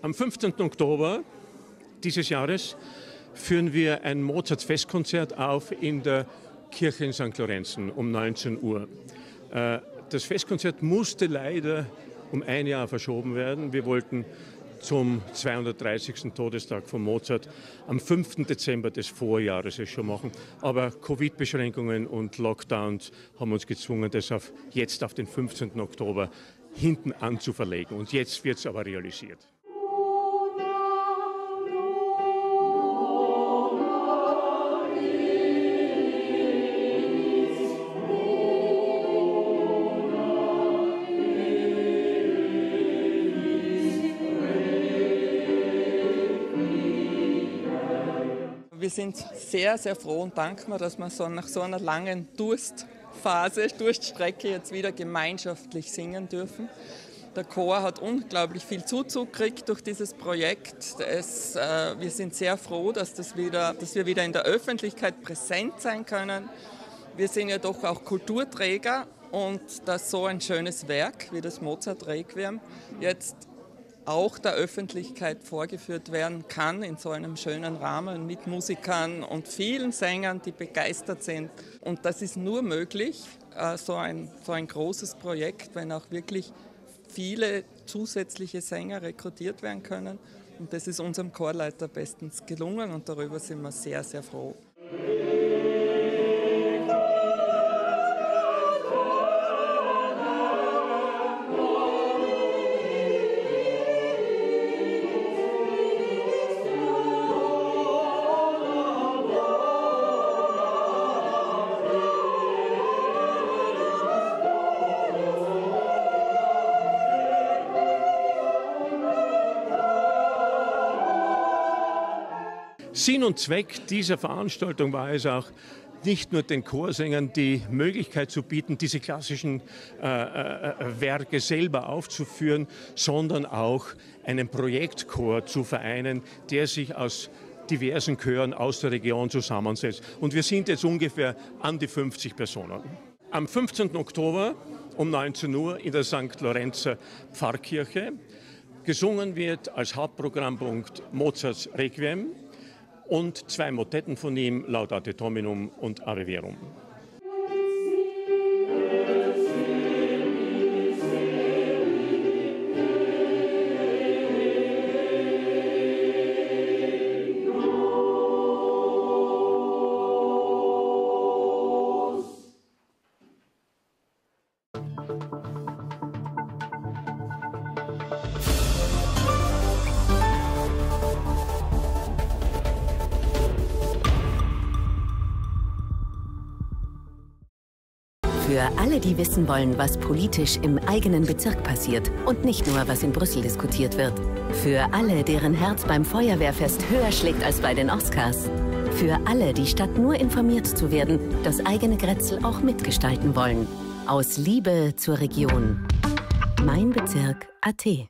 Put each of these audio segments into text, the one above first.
Am 15. Oktober dieses Jahres führen wir ein Mozart-Festkonzert auf in der Kirche in St. Lorenzen um 19 Uhr. Das Festkonzert musste leider um ein Jahr verschoben werden. Wir wollten zum 230. Todestag von Mozart am 5. Dezember des Vorjahres es schon machen. Aber Covid-Beschränkungen und Lockdowns haben uns gezwungen, das jetzt auf den 15. Oktober hinten anzuverlegen. Und jetzt wird es aber realisiert. Wir sind sehr, sehr froh und dankbar, dass wir nach so einer langen Durststrecke jetzt wieder gemeinschaftlich singen dürfen. Der Chor hat unglaublich viel Zuzug gekriegt durch dieses Projekt. Wir sind sehr froh, dass wir wieder in der Öffentlichkeit präsent sein können. Wir sind ja doch auch Kulturträger und dass so ein schönes Werk wie das Mozart-Requiem jetzt auch der Öffentlichkeit vorgeführt werden kann in so einem schönen Rahmen mit Musikern und vielen Sängern, die begeistert sind. Und das ist nur möglich, so ein großes Projekt, wenn auch wirklich viele zusätzliche Sänger rekrutiert werden können. Und das ist unserem Chorleiter bestens gelungen und darüber sind wir sehr, sehr froh. Sinn und Zweck dieser Veranstaltung war es auch, nicht nur den Chorsängern die Möglichkeit zu bieten, diese klassischen Werke selber aufzuführen, sondern auch einen Projektchor zu vereinen, der sich aus diversen Chören aus der Region zusammensetzt. Und wir sind jetzt ungefähr an die 50 Personen. Am 15. Oktober um 19 Uhr in der St. Lorenzer Pfarrkirche. Gesungen wird als Hauptprogrammpunkt Mozarts Requiem und 2 Motetten von ihm, Laudate Dominum und Ave Verum. Für alle, die wissen wollen, was politisch im eigenen Bezirk passiert und nicht nur, was in Brüssel diskutiert wird. Für alle, deren Herz beim Feuerwehrfest höher schlägt als bei den Oscars. Für alle, die statt nur informiert zu werden, das eigene Grätzl auch mitgestalten wollen. Aus Liebe zur Region. meinbezirk.at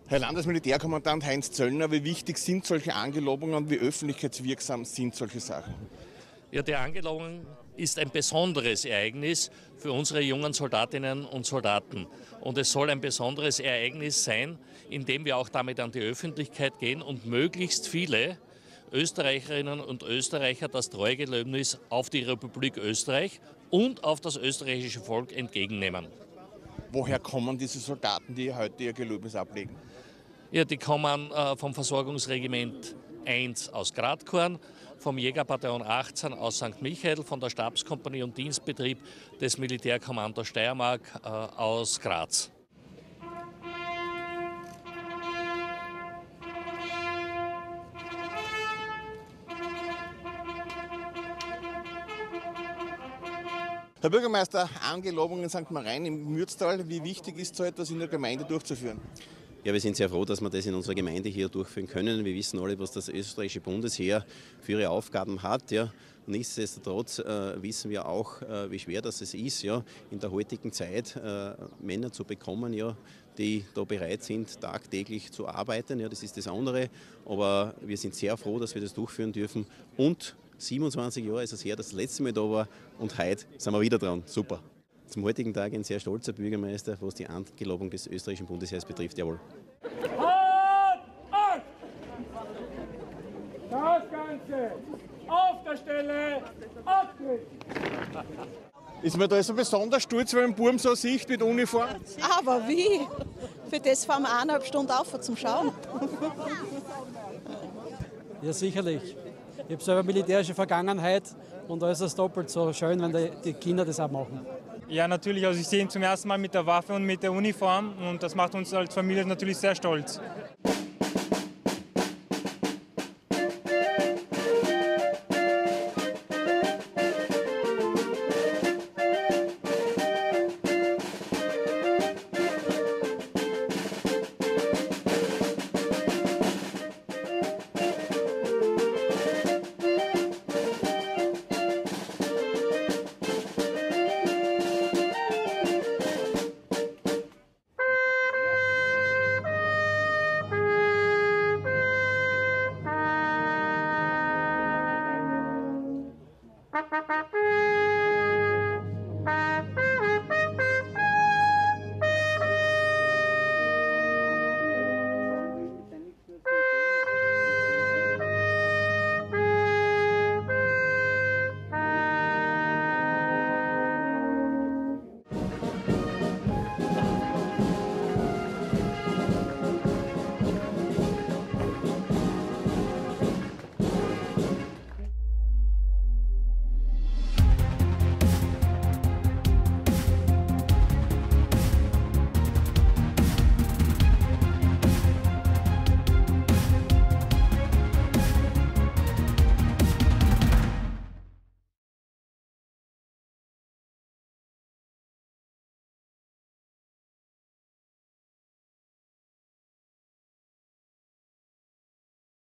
Herr Landesmilitärkommandant Heinz Zöllner, wie wichtig sind solche Angelobungen, wie öffentlichkeitswirksam sind solche Sachen? Ja, die Angelobung ist ein besonderes Ereignis für unsere jungen Soldatinnen und Soldaten. Und es soll ein besonderes Ereignis sein, indem wir auch damit an die Öffentlichkeit gehen und möglichst viele Österreicherinnen und Österreicher das Treuegelöbnis auf die Republik Österreich und auf das österreichische Volk entgegennehmen. Woher kommen diese Soldaten, die heute ihr Gelöbnis ablegen? Ja, die kommen vom Versorgungsregiment 1 aus Gradkorn, vom Jägerbataillon 18 aus St. Michael, von der Stabskompanie und Dienstbetrieb des Militärkommandos Steiermark aus Graz. Herr Bürgermeister, Angelobung in St. Marien im Mürztal, wie wichtig ist so etwas in der Gemeinde durchzuführen? Ja, wir sind sehr froh, dass wir das in unserer Gemeinde hier durchführen können. Wir wissen alle, was das österreichische Bundesheer für ihre Aufgaben hat. Ja. Nichtsdestotrotz wissen wir auch, wie schwer das ist, ja, in der heutigen Zeit Männer zu bekommen, ja, die da bereit sind, tagtäglich zu arbeiten. Ja, das ist das andere. Aber wir sind sehr froh, dass wir das durchführen dürfen. Und 27 Jahre ist es her, dass das letzte Mal da war. Und heute sind wir wieder dran. Super. Zum heutigen Tag ein sehr stolzer Bürgermeister, was die Angelobung des österreichischen Bundesheers betrifft. Jawohl. Das Ganze auf der Stelle, Abtritt! Ist man da so besonders stolz, wenn man einen Buben so sieht mit Uniform? Aber wie? Für das fahren wir 1,5 Stunden auf zum Schauen. Ja, sicherlich. Ich habe selber militärische Vergangenheit und da ist es doppelt so schön, wenn die Kinder das auch machen. Ja, natürlich. Also ich sehe ihn zum ersten Mal mit der Waffe und mit der Uniform und das macht uns als Familie natürlich sehr stolz.